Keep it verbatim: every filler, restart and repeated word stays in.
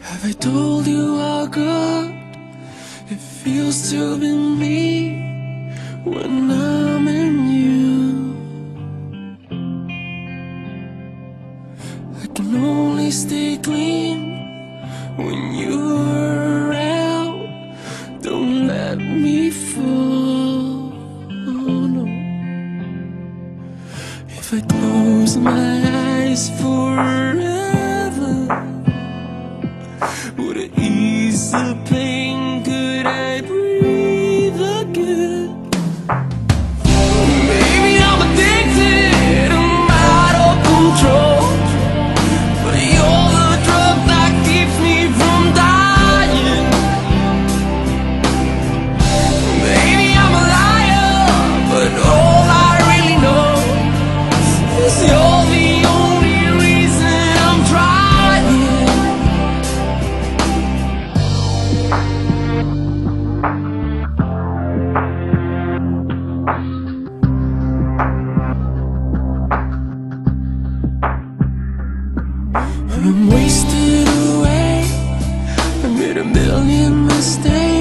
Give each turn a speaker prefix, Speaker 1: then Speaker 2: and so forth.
Speaker 1: Have I told you how good it feels to be me when I'm in you? I can only stay clean when you're around. Don't let me fall, no. If I close my eyes forever, would it ease the pain? Could I breathe again? Maybe I'm addicted, I'm out of control, but you're the drug that keeps me from dying. Maybe I'm a liar, but all I really know is you're the only reason I'm trying. I'm wasted away, I made a million mistakes.